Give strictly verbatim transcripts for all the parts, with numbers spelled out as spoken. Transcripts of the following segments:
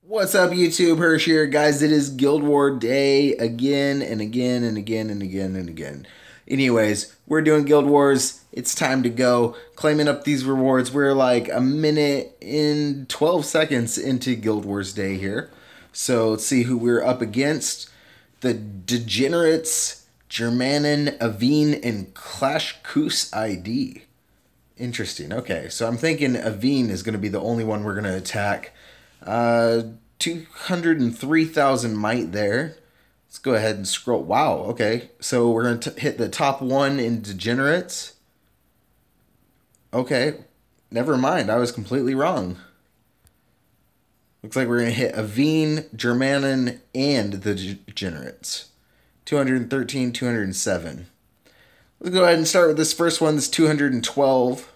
What's up, YouTube? Hirsch here. Guys, it is Guild War Day again and again and again and again and again. Anyways, we're doing Guild Wars. It's time to go. Claiming up these rewards. We're like a minute in twelve seconds into Guild Wars Day here. So let's see who we're up against. The Degenerates, Germanin, Aveen, and Clash Koos I D. Interesting. Okay, so I'm thinking Aveen is going to be the only one we're going to attack. Uh, two hundred three thousand might there. Let's go ahead and scroll. Wow, okay. So we're going to hit the top one in Degenerates. Okay, never mind. I was completely wrong. Looks like we're going to hit Aveen, Germanin, and the Degenerates. two hundred thirteen, two hundred seven. Let's go ahead and start with this first one. This two hundred twelve.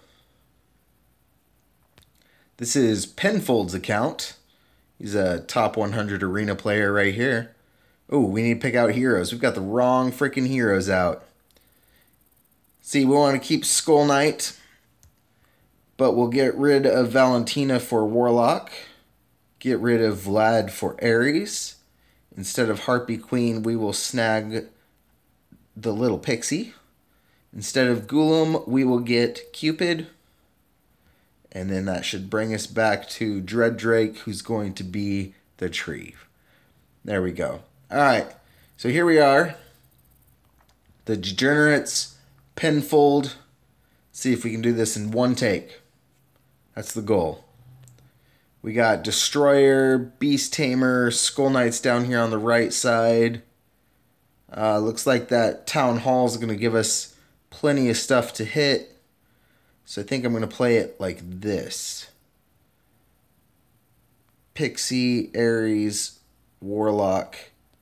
This is Penfold's account. He's a top one hundred arena player right here. Oh, we need to pick out heroes. We've got the wrong freaking heroes out. See, we want to keep Skull Knight, but we'll get rid of Valentina for Warlock. Get rid of Vlad for Ares. Instead of Harpy Queen, we will snag the little pixie. Instead of Gulam, we will get Cupid. And then that should bring us back to Dread Drake, who's going to be the tree. There we go. All right. So here we are. The Degenerates, Penfold. See if we can do this in one take. That's the goal. We got Destroyer, Beast Tamer, Skull Knights down here on the right side. Uh, looks like that Town Hall is going to give us plenty of stuff to hit. So I think I'm going to play it like this. Pixie, Ares, Warlock,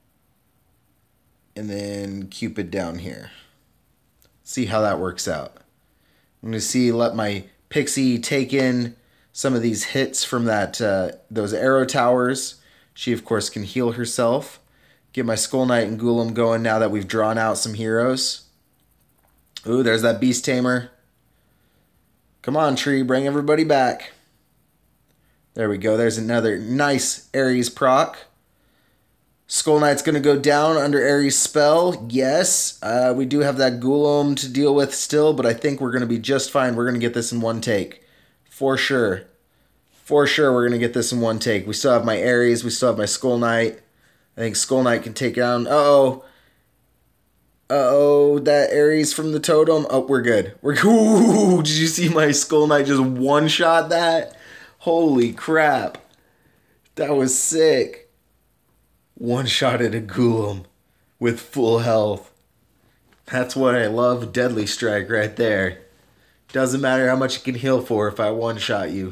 and then Cupid down here. See how that works out. I'm going to see, let my Pixie take in some of these hits from that uh, those arrow towers. She, of course, can heal herself. Get my Skull Knight and Gulam going now that we've drawn out some heroes. Ooh, there's that Beast Tamer. Come on, tree, bring everybody back. There we go. There's another nice Ares proc. Skull Knight's going to go down under Ares' spell. Yes, uh, we do have that Gulam to deal with still, but I think we're going to be just fine. We're going to get this in one take. For sure. For sure, we're going to get this in one take. We still have my Ares. We still have my Skull Knight. I think Skull Knight can take down... Uh-oh. Uh-oh, that Ares from the totem. Oh, we're good. We're Ooh, did you see my Skull Knight just one-shot that? Holy crap. That was sick. One-shotted a Gulam with full health. That's what I love. Deadly Strike right there. Doesn't matter how much you can heal for if I one-shot you.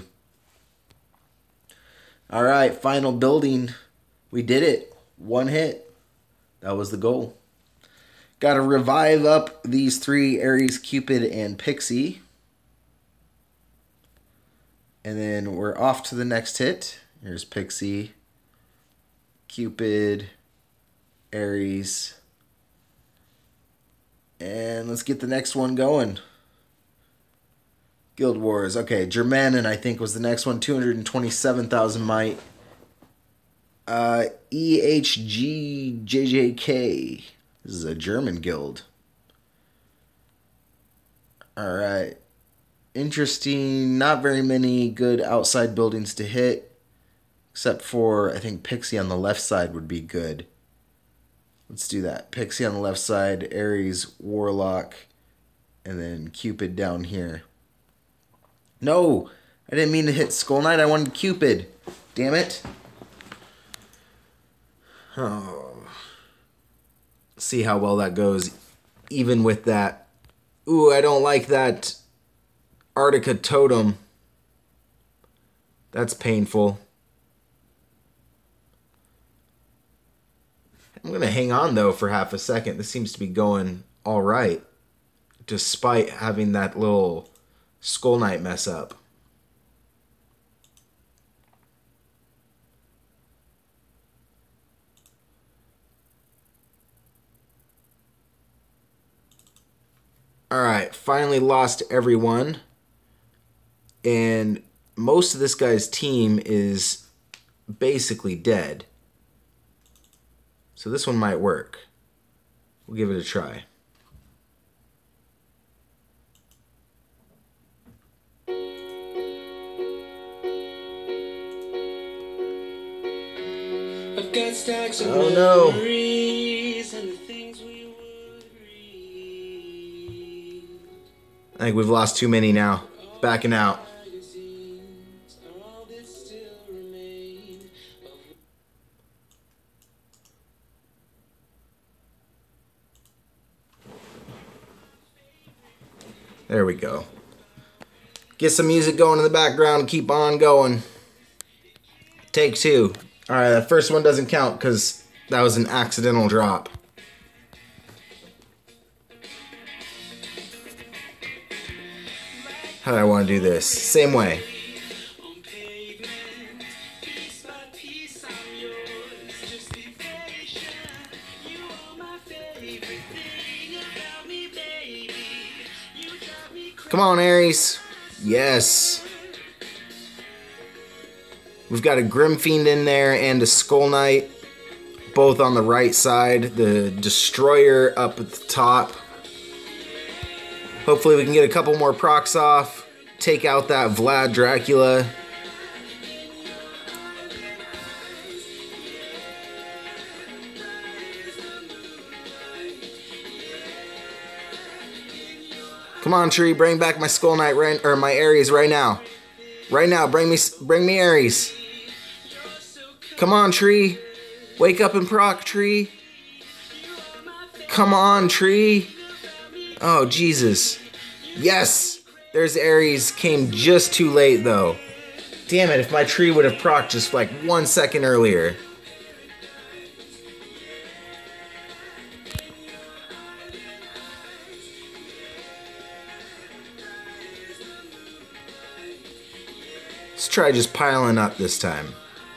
Alright, final building. We did it. One hit. That was the goal. Got to revive up these three, Ares, Cupid, and Pixie. And then we're off to the next hit. Here's Pixie, Cupid, Ares. And let's get the next one going. Guild Wars. Okay, Germanin, I think, was the next one. two hundred twenty-seven thousand might. Uh, E H G J J K. This is a German guild. Alright. Interesting. Not very many good outside buildings to hit. Except for, I think, Pixie on the left side would be good. Let's do that. Pixie on the left side, Ares, Warlock, and then Cupid down here. No! I didn't mean to hit Skull Knight. I wanted Cupid. Damn it. Oh. See how well that goes, even with that. Ooh, I don't like that Arctica totem. That's painful. I'm going to hang on, though, for half a second. This seems to be going all right, despite having that little Skull Knight mess up. Alright, finally lost everyone. And most of this guy's team is basically dead. So this one might work. We'll give it a try. I've got stacks of oh no. memories and the things we would read. I think we've lost too many now. Backing out. There we go. Get some music going in the background and keep on going. Take two. Alright, that first one doesn't count because that was an accidental drop. How do I want to do this? Same way. Come on, Ares. Yes. We've got a Grimfiend in there and a Skull Knight, both on the right side. The Destroyer up at the top. Hopefully we can get a couple more procs off. Take out that Vlad Dracula. Come on, Tree, bring back my Skull Knight right, or my Ares right now. Right now, bring me, bring me Ares. Come on, Tree. Wake up and proc, Tree. Come on, Tree. Oh, Jesus. Yes! There's Ares. Came just too late, though. Damn it, if my Tree would have procced just like one second earlier. Let's try just piling up this time.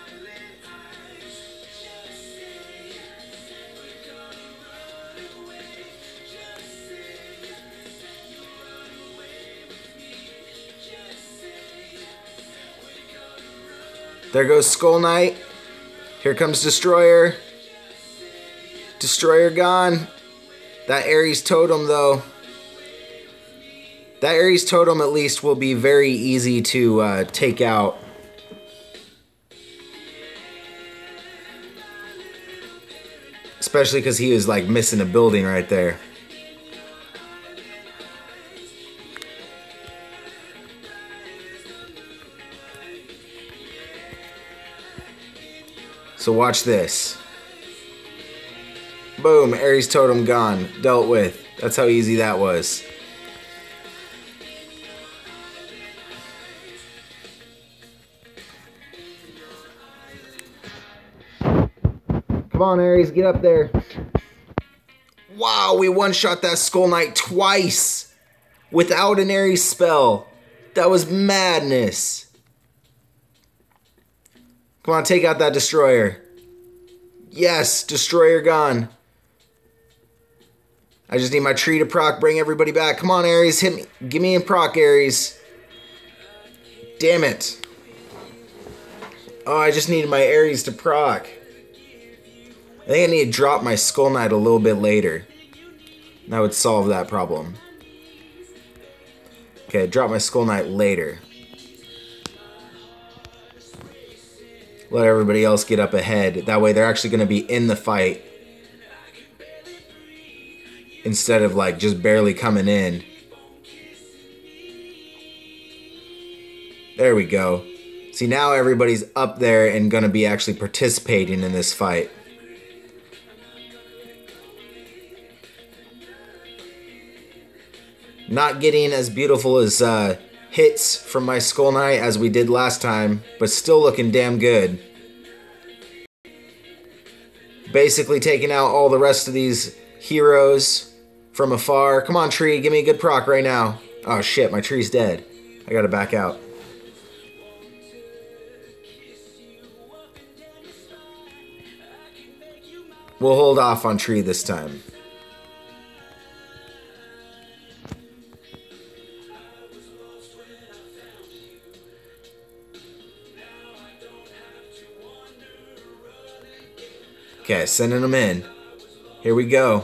There goes Skull Knight. Here comes Destroyer. Destroyer gone. That Ares Totem, though. That Ares Totem, at least, will be very easy to uh, take out. Especially because he was, like, missing a building right there. So watch this. Boom, Ares Totem gone. Dealt with. That's how easy that was. Come on, Ares, get up there. Wow, we one-shot that Skull Knight twice without an Ares spell. That was madness. Come on, take out that Destroyer. Yes, Destroyer gone. I just need my Tree to proc, bring everybody back. Come on, Ares, hit me. Give me a proc, Ares. Damn it. Oh, I just needed my Ares to proc. I think I need to drop my Skull Knight a little bit later. That would solve that problem. Okay, drop my Skull Knight later. Let everybody else get up ahead. That way they're actually going to be in the fight. Instead of like just barely coming in. There we go. See, now everybody's up there and going to be actually participating in this fight. Not getting as beautiful as uh, hits from my Skull Knight as we did last time, but still looking damn good. Basically taking out all the rest of these heroes from afar. Come on, Tree, give me a good proc right now. Oh shit, my Tree's dead. I gotta back out. We'll hold off on Tree this time. Okay, sending them in. Here we go.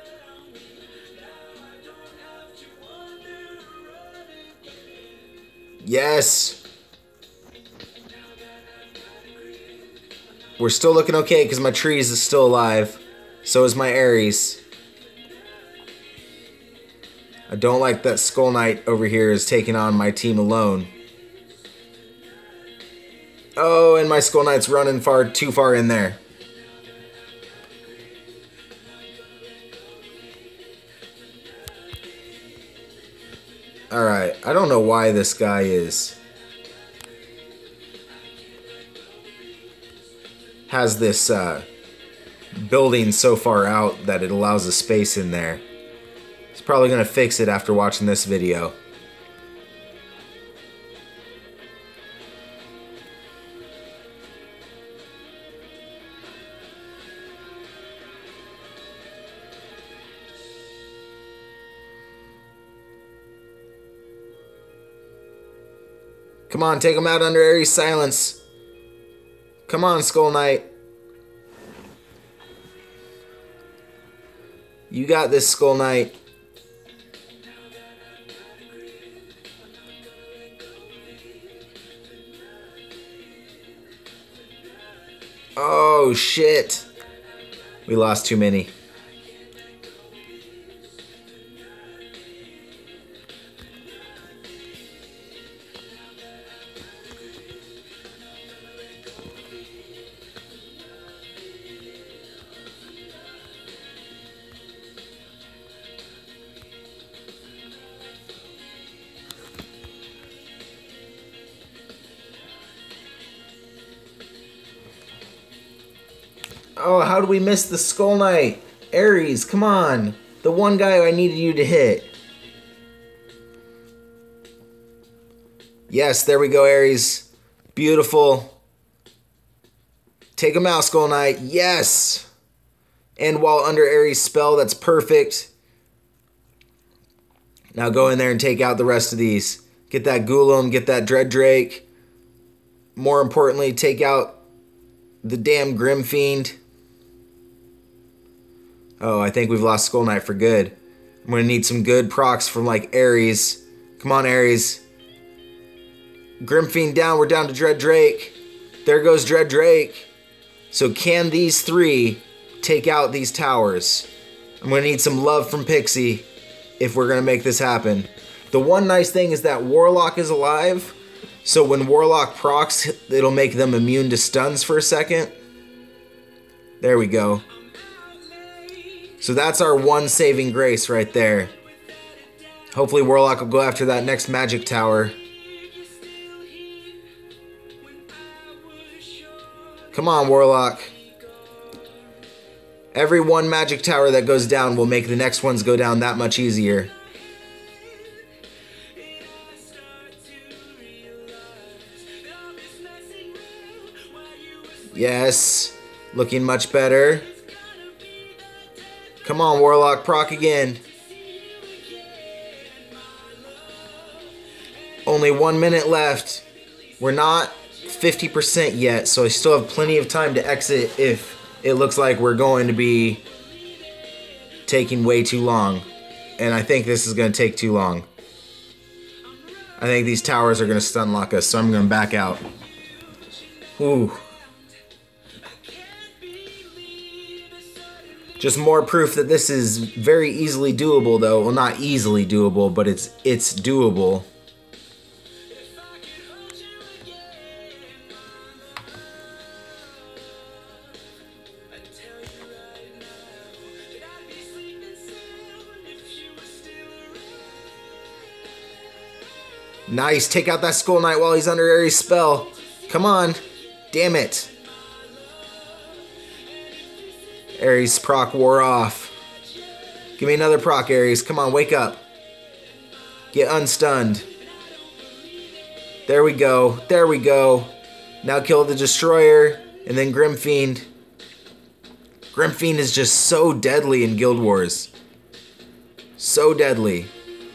Yes. We're still looking okay because my trees is still alive. So is my Ares. I don't like that Skull Knight over here is taking on my team alone. Oh, and my Skull Knight's running far too far in there. Alright, I don't know why this guy is... has this uh, building so far out that it allows a space in there. He's probably going to fix it after watching this video. Come on, take him out under Ares silence. Come on, Skull Knight. You got this, Skull Knight. Oh, shit. We lost too many. Oh, how did we miss the Skull Knight? Ares, come on. The one guy I needed you to hit. Yes, there we go, Ares. Beautiful. Take him out, Skull Knight. Yes. And while under Ares' spell, that's perfect. Now go in there and take out the rest of these. Get that Golem, get that Dread Drake. More importantly, take out the damn Grim Fiend. Oh, I think we've lost Skull Knight for good. I'm going to need some good procs from, like, Ares. Come on, Ares. Grim Fiend down. We're down to Dread Drake. There goes Dread Drake. So can these three take out these towers? I'm going to need some love from Pixie if we're going to make this happen. The one nice thing is that Warlock is alive. So when Warlock procs, it'll make them immune to stuns for a second. There we go. So that's our one saving grace right there. Hopefully Warlock will go after that next magic tower. Come on, Warlock. Every one magic tower that goes down will make the next ones go down that much easier. Yes. Looking much better. Come on, Warlock, proc again. Only one minute left. We're not fifty percent yet, so I still have plenty of time to exit if it looks like we're going to be taking way too long. And I think this is going to take too long. I think these towers are going to stun lock us, so I'm going to back out. Ooh. Just more proof that this is very easily doable, though. Well, not easily doable, but it's it's doable. Nice, take out that Skull Knight while he's under Ares' spell. Come on. Damn it. Ares' proc wore off. Give me another proc, Ares. Come on, wake up. Get unstunned. There we go. There we go. Now kill the Destroyer and then Grim Fiend. Grim Fiend is just so deadly in Guild Wars. So deadly.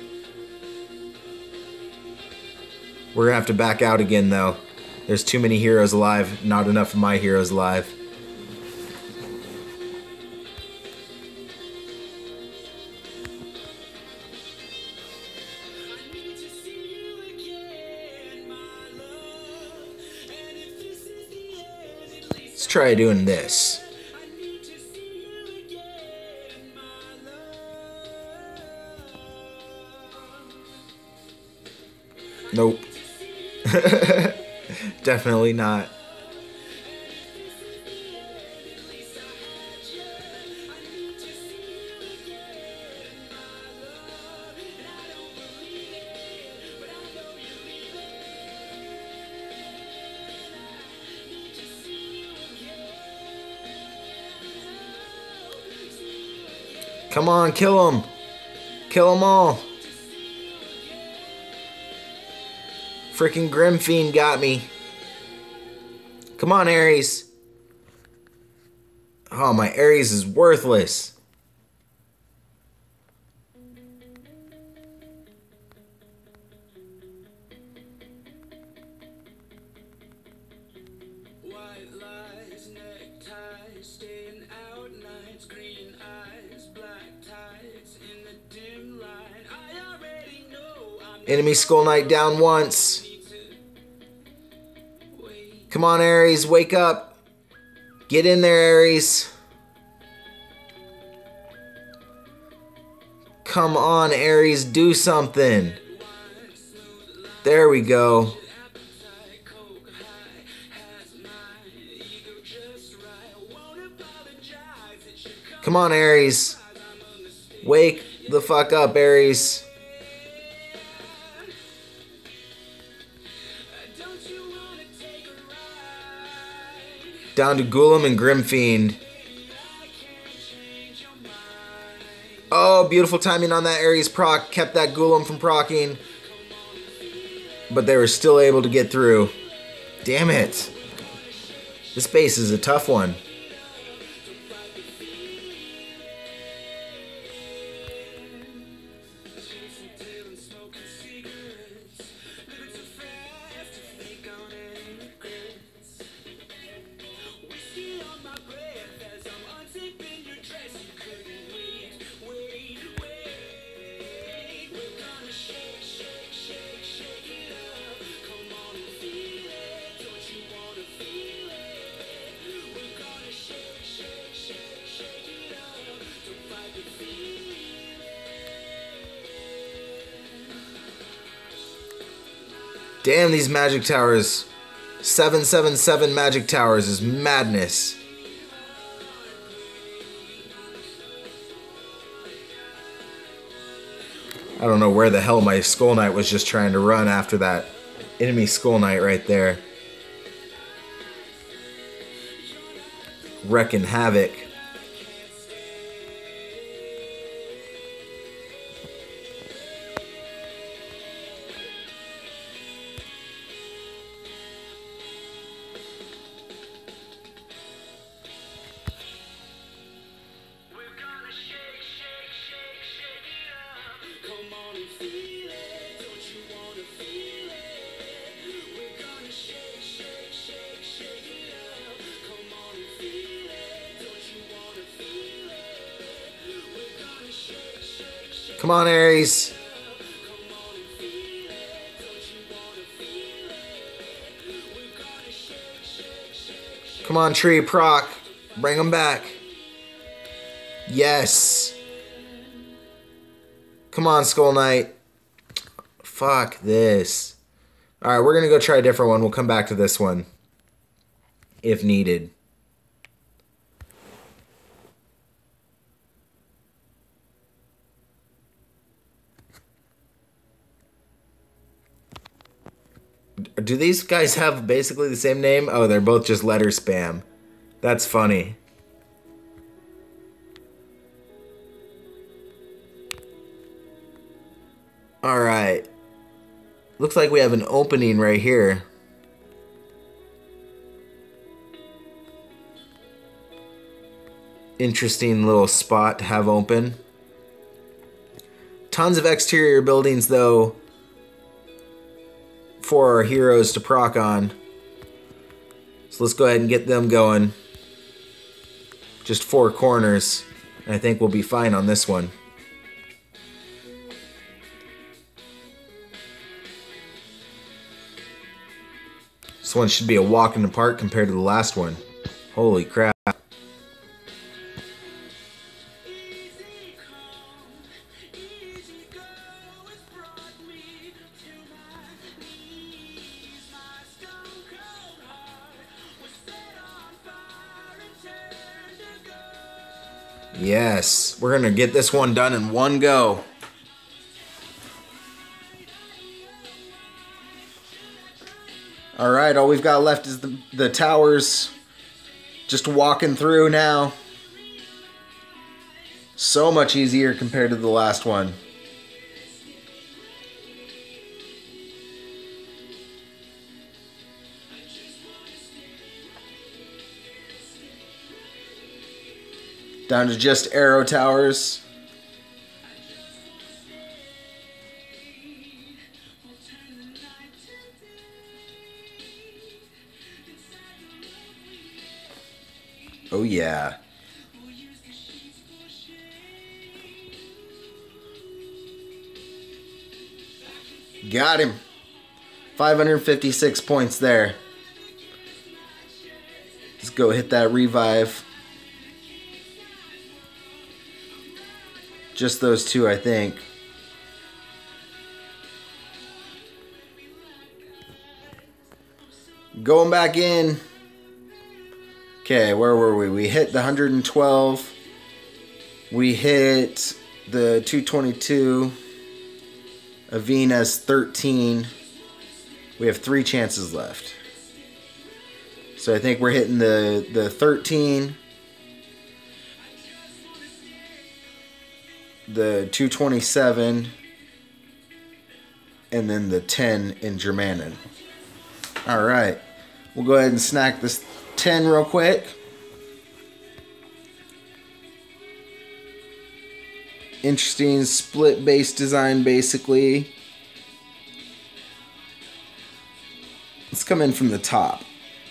We're gonna have to back out again, though. There's too many heroes alive. Not enough of my heroes alive. Let's try doing this. Nope. Definitely not. Come on, kill him. Kill them all. Freaking Grim Fiend got me. Come on, Ares. Oh, my Ares is worthless. White lies, neckties, staying out nights, green eyes, black tights in the dim light. I already know I'm Enemy Skull Knight down once. Come on, Ares, wake up. Get in there, Ares. Come on, Ares, do something. There we go. Come on, Ares. Wake the fuck up, Ares. Down to Ghoulam and Grim Fiend. Oh, beautiful timing on that Ares proc. Kept that Ghoulam from procking. But they were still able to get through. Damn it. This base is a tough one. Damn, these magic towers. seven seven seven magic towers is madness. I don't know where the hell my Skull Knight was just trying to run after that enemy Skull Knight right there. Wrecking havoc. Come on, Ares. Come on, Tree, proc. Bring them back. Yes. Come on, Skull Knight. Fuck this. Alright, we're going to go try a different one. We'll come back to this one if needed. Do these guys have basically the same name? Oh, they're both just letter spam. That's funny. Alright. Looks like we have an opening right here. Interesting little spot to have open. Tons of exterior buildings, though, for our heroes to proc on. So let's go ahead and get them going. Just four corners. And I think we'll be fine on this one. This one should be a walk in the park compared to the last one. Holy crap. Easy come, easy go has brought me to my knees. My stone cold heart was set on fire and turned to gold. Yes, we're gonna get this one done in one go. All right, all we've got left is the, the towers. Just walking through now. So much easier compared to the last one. Down to just arrow towers. Oh yeah. Got him. five hundred fifty-six points there. Let's go hit that revive. Just those two, I think. Going back in. Okay, where were we? We hit the one hundred twelve. We hit the two twenty-two. Avena's thirteen. We have three chances left. So I think we're hitting the, the thirteen. The two twenty-seven. And then the ten in Germanin. Alright. We'll go ahead and snack this ten real quick. Interesting split base design basically. Let's come in from the top.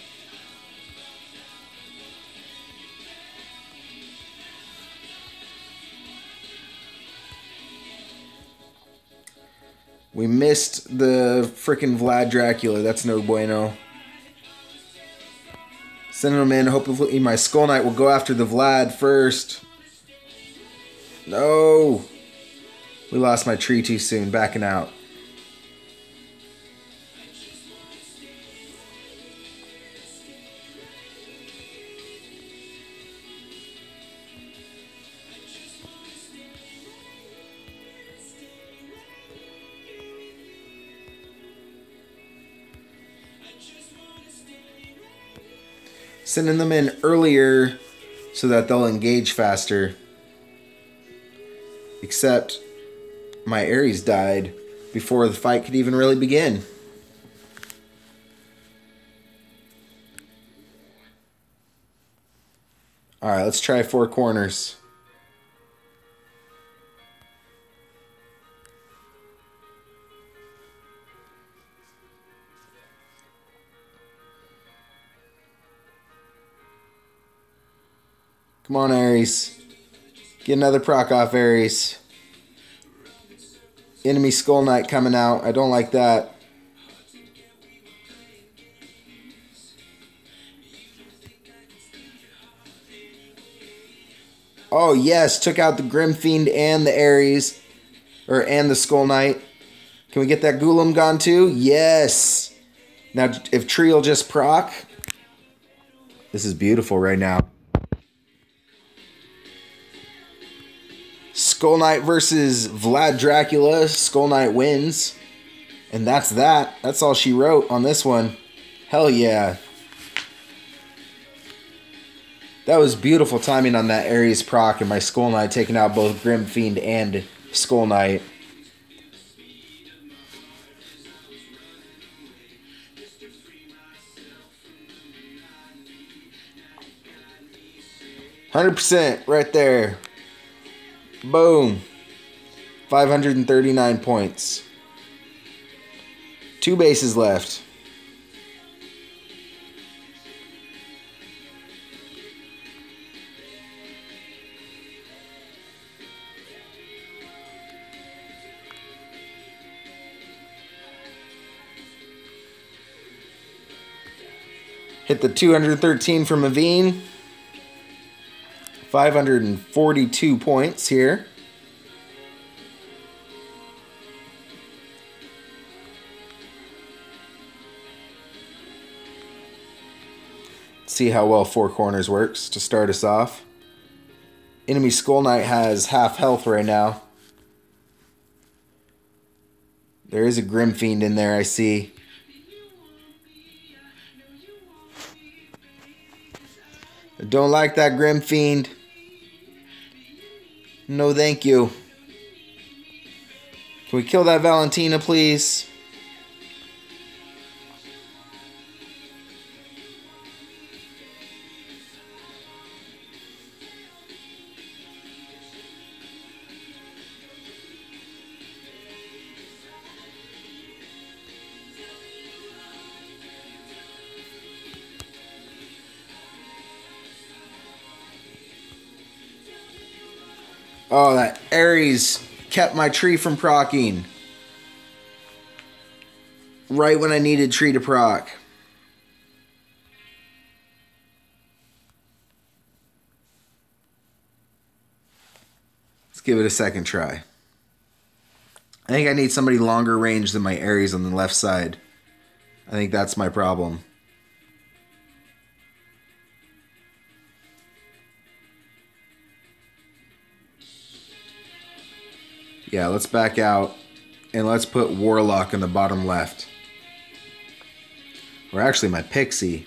We missed the frickin' Vlad Dracula. That's no bueno. Sending him in. Hopefully my Skull Knight will go after the Vlad first. No. We lost my tree too soon. Backing out. Sending them in earlier so that they'll engage faster. Except my Ares died before the fight could even really begin. Alright, let's try four corners. Come on, Ares. Get another proc off, Ares. Enemy Skull Knight coming out. I don't like that. Oh, yes. Took out the Grim Fiend and the Ares. Or, and the Skull Knight. Can we get that Golem gone too? Yes. Now, if Tree will just proc. This is beautiful right now. Skull Knight versus Vlad Dracula. Skull Knight wins. And that's that. That's all she wrote on this one. Hell yeah. That was beautiful timing on that Ares proc and my Skull Knight taking out both Grim Fiend and Skull Knight. one hundred percent right there. Boom. five hundred thirty-nine points. Two bases left. Hit the two hundred thirteen from Aveen. five hundred forty-two points here. See how well Four Corners works to start us off. Enemy Skull Knight has half health right now. There is a Grim Fiend in there, I see. I don't like that Grim Fiend. No, thank you. Can we kill that Valentina, please? Oh, that Ares kept my tree from procking. Right when I needed tree to proc. Let's give it a second try. I think I need somebody longer range than my Ares on the left side. I think that's my problem. Yeah, let's back out and let's put Warlock in the bottom left. Or actually my Pixie.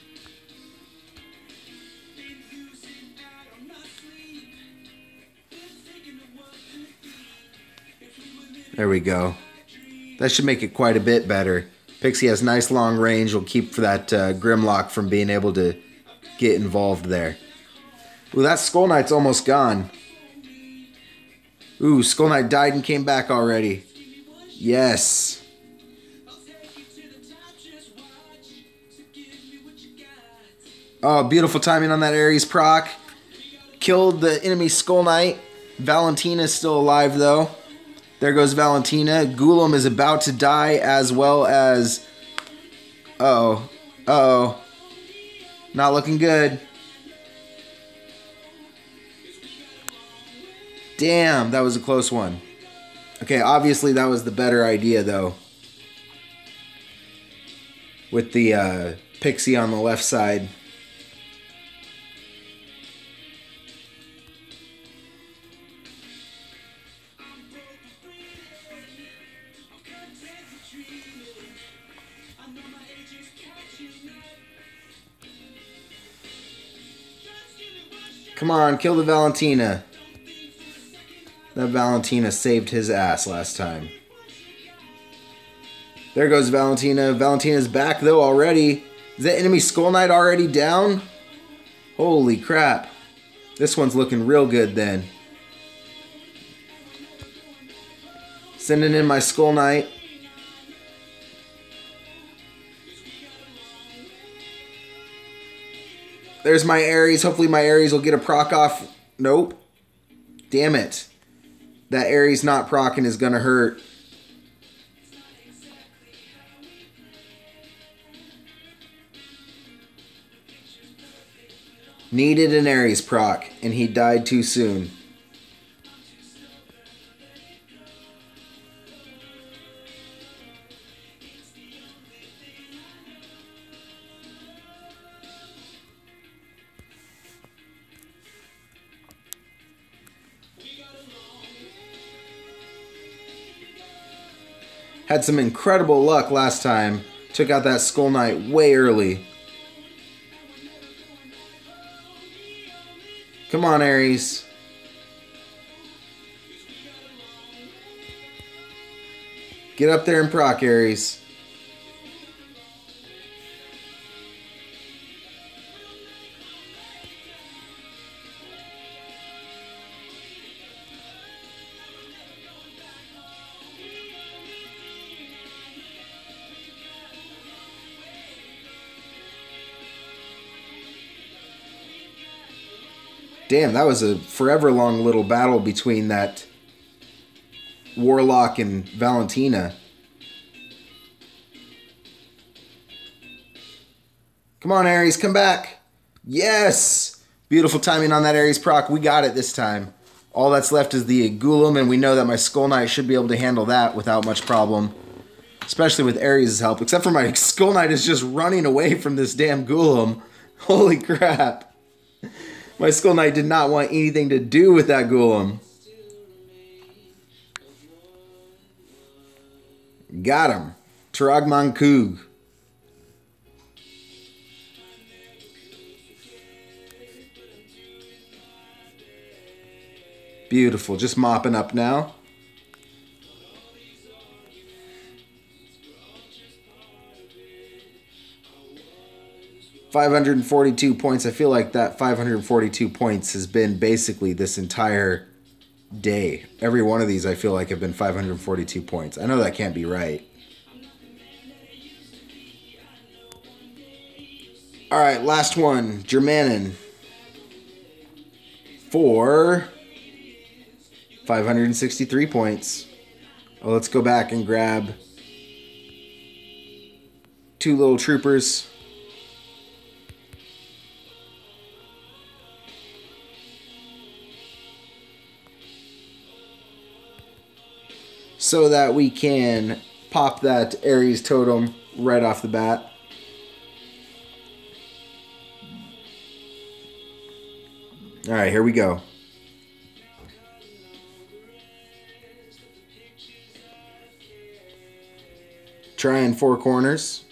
There we go. That should make it quite a bit better. Pixie has nice long range. Will keep for that uh, Grimlock from being able to get involved there. Ooh, that Skull Knight's almost gone. Ooh, Skull Knight died and came back already. Yes. Oh, beautiful timing on that Ares proc. Killed the enemy Skull Knight. Valentina's still alive, though. There goes Valentina. Golem is about to die, as well as... Uh-oh. Uh-oh. Not looking good. Damn, that was a close one. Okay, obviously that was the better idea, though. With the uh, Pixie on the left side. Come on, kill the Valentina. That Valentina saved his ass last time. There goes Valentina. Valentina's back, though, already. Is that enemy Skull Knight already down? Holy crap. This one's looking real good, then. Sending in my Skull Knight. There's my Ares. Hopefully my Ares will get a proc off. Nope. Damn it. That Ares not proccing is going to hurt. Needed an Ares proc, and he died too soon. Had some incredible luck last time. Took out that Skull Knight way early. Come on, Ares. Get up there and proc, Ares. Damn, that was a forever long little battle between that Warlock and Valentina. Come on, Ares, come back. Yes! Beautiful timing on that Ares proc. We got it this time. All that's left is the Golem, and we know that my Skull Knight should be able to handle that without much problem. Especially with Ares' help. Except for my Skull Knight is just running away from this damn Golem. Holy crap. My Skull Knight did not want anything to do with that Golem. Got him. Trogman Koog. Beautiful. Just mopping up now. five hundred forty-two points. I feel like that five hundred forty-two points has been basically this entire day. Every one of these I feel like have been five hundred forty-two points. I know that can't be right. Alright, last one. Germanin. For five hundred sixty-three points. Oh, let's go back and grab two little troopers. So that we can pop that Ares totem right off the bat. Alright, here we go. Trying four corners.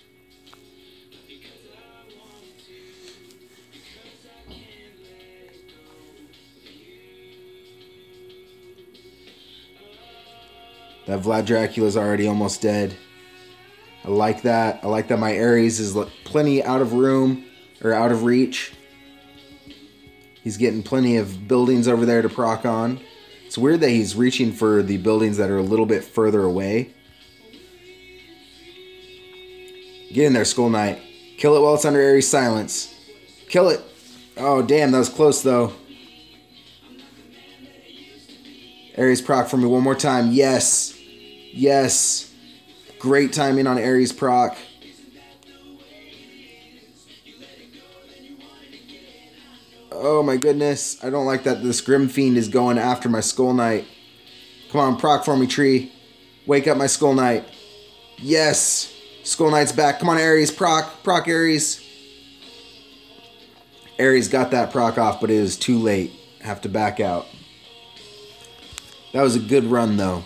That Vlad Dracula's already almost dead. I like that. I like that my Ares is plenty out of room, or out of reach. He's getting plenty of buildings over there to proc on. It's weird that he's reaching for the buildings that are a little bit further away. Get in there, Skull Knight. Kill it while it's under Ares silence. Kill it. Oh, damn, that was close, though. Ares proc for me one more time. Yes. Yes. Great timing on Ares proc. Oh my goodness. I don't like that this Grim Fiend is going after my Skull Knight. Come on, proc for me, tree. Wake up my Skull Knight. Yes. Skull Knight's back. Come on, Ares. Proc. Proc, Ares. Ares got that proc off, but it is too late. Have to back out. That was a good run, though.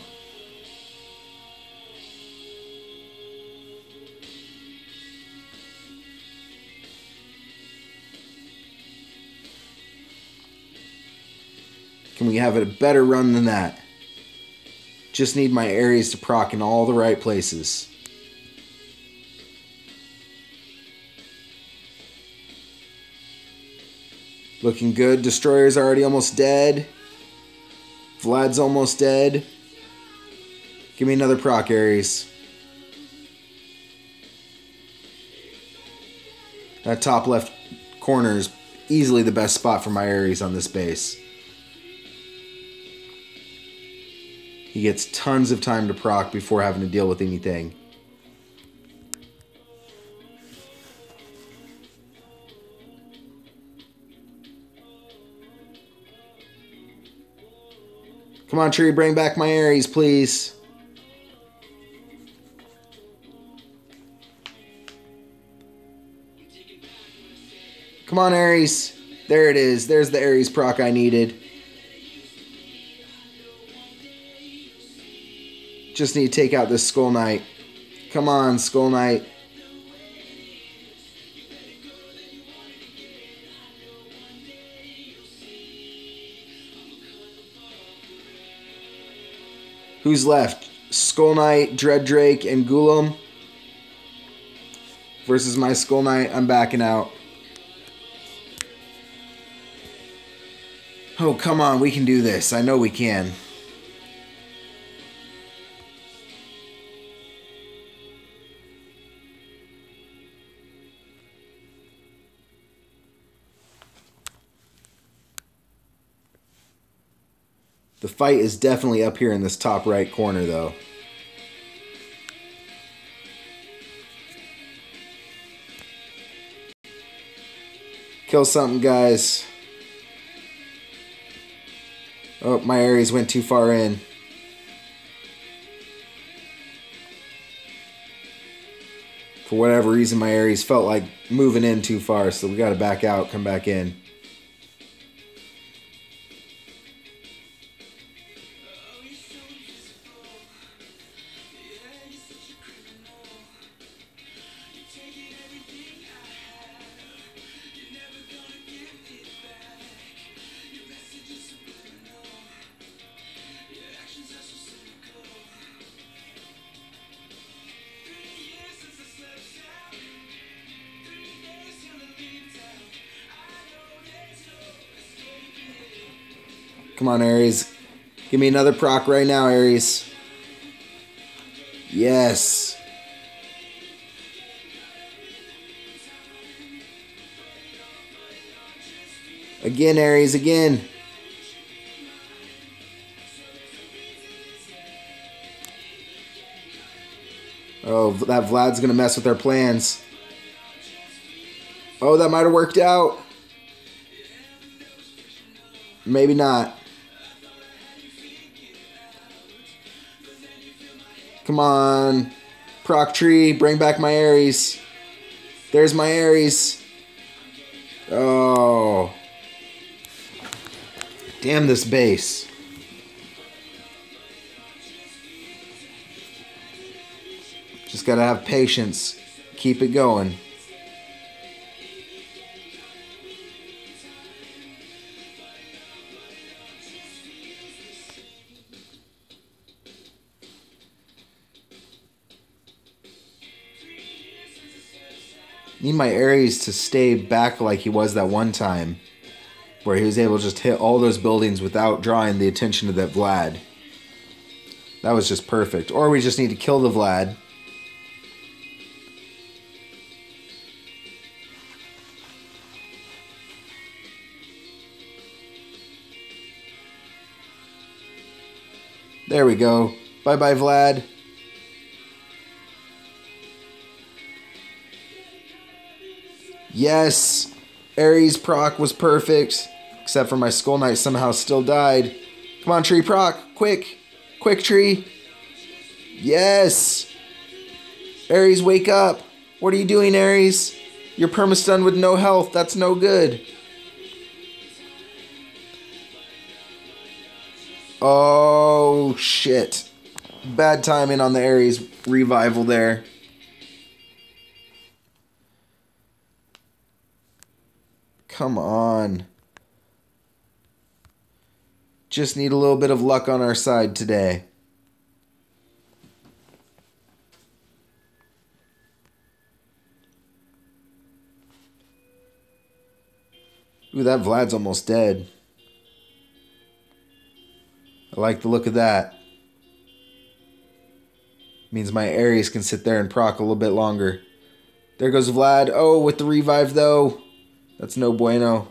Can we have a better run than that? Just need my Ares to proc in all the right places. Looking good. Destroyer's already almost dead. Vlad's almost dead. Give me another proc, Ares. That top left corner is easily the best spot for my Ares on this base. He gets tons of time to proc before having to deal with anything. Come on, tree, bring back my Ares, please. Come on, Ares. There it is. There's the Ares proc I needed. Just need to take out this Skull Knight. Come on, Skull Knight. Who's left? Skull Knight, Dread Drake, and Golem. Versus my Skull Knight. I'm backing out. Oh, come on. We can do this. I know we can. The fight is definitely up here in this top right corner, though. Kill something, guys. Oh, my Aries went too far in. For whatever reason, my Aries felt like moving in too far, so we gotta back out, come back in. Come on, Aries. Give me another proc right now, Aries. Yes. Again, Aries, again. Oh, that Vlad's gonna mess with our plans. Oh, that might have worked out. Maybe not. Come on. Proc tree, bring back my Aries. There's my Aries. Oh. Damn this base. Just gotta have patience. Keep it going. Need my Aries to stay back like he was that one time, where he was able to just hit all those buildings without drawing the attention of that Vlad. That was just perfect. Or we just need to kill the Vlad. There we go. Bye-bye, Vlad. Yes! Aries proc was perfect. Except for my Skull Knight somehow still died. Come on, tree proc. Quick. Quick, tree. Yes! Aries, wake up. What are you doing, Aries? You're perma-stunned with no health. That's no good. Oh, shit. Bad timing on the Aries revival there. Come on. Just need a little bit of luck on our side today. Ooh, that Vlad's almost dead. I like the look of that. Means my Aries can sit there and proc a little bit longer. There goes Vlad. Oh, with the revive though. That's no bueno.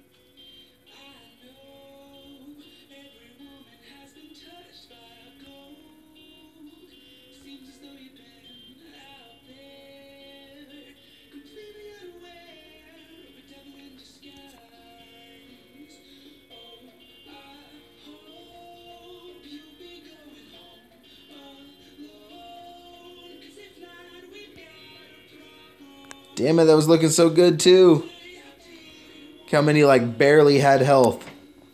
Damn it, that was looking so good too. How many like barely had health.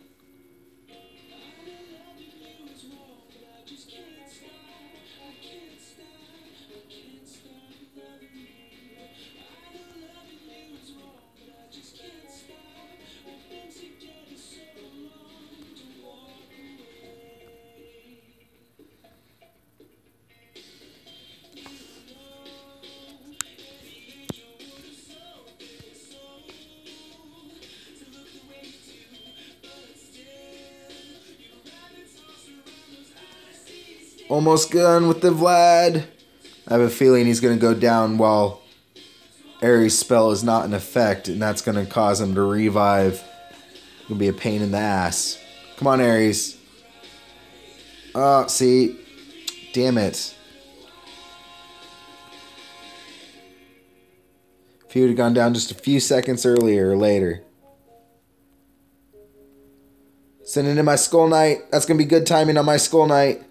Almost done with the Vlad. I have a feeling he's going to go down while Aries' spell is not in effect, and that's going to cause him to revive. It's going to be a pain in the ass. Come on, Aries. Oh, see? Damn it. If he would have gone down just a few seconds earlier or later. Sending in my Skull Knight. That's going to be good timing on my Skull Knight.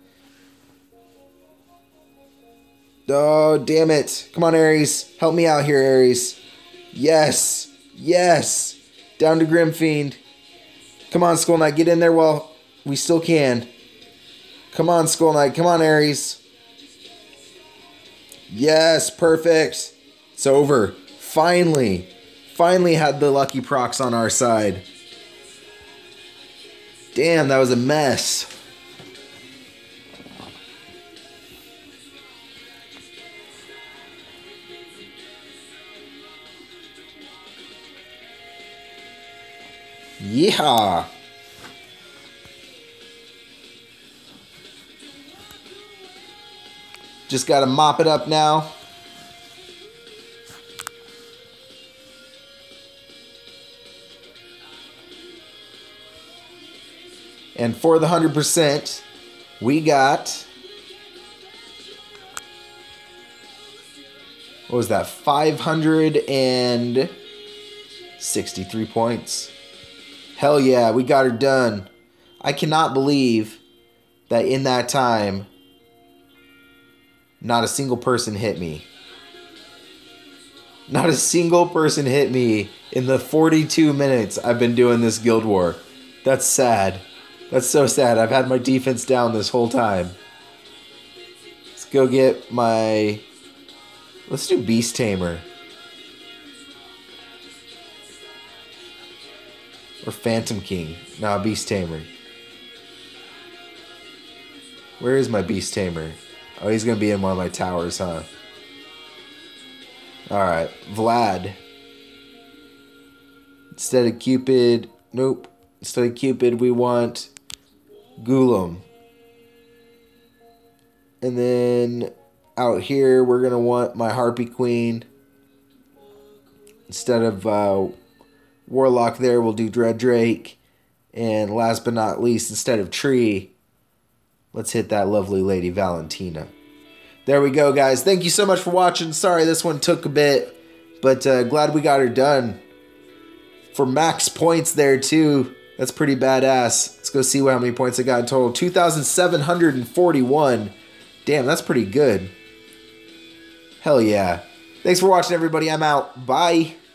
Oh, damn it. Come on, Ares. Help me out here, Ares. Yes. Yes. Down to Grim Fiend. Come on, Skull Knight. Get in there while we still can. Come on, Skull Knight. Come on, Ares. Yes, perfect. It's over. Finally. Finally had the lucky procs on our side. Damn, that was a mess. Yeah. Just got to mop it up now. And for the one hundred percent, we got... What was that? five hundred sixty-three points. Hell yeah, we got her done. I cannot believe that in that time, not a single person hit me. Not a single person hit me in the forty-two minutes I've been doing this Guild War. That's sad. That's so sad. I've had my defense down this whole time. Let's go get my... Let's do Beast Tamer. Or Phantom King. Nah, Beast Tamer. Where is my Beast Tamer? Oh, he's going to be in one of my towers, huh? Alright, Vlad. Instead of Cupid... Nope. Instead of Cupid, we want Gulam. And then out here, we're going to want my Harpy Queen. Instead of uh, Warlock there, we'll do Dread Drake. And last but not least, instead of Tree, let's hit that lovely lady Valentina. There we go, guys. Thank you so much for watching. Sorry this one took a bit, but uh, glad we got her done. For max points there, too. That's pretty badass. Let's go see how many points I got in total. two thousand seven hundred forty-one. Damn, that's pretty good. Hell yeah. Thanks for watching, everybody. I'm out. Bye.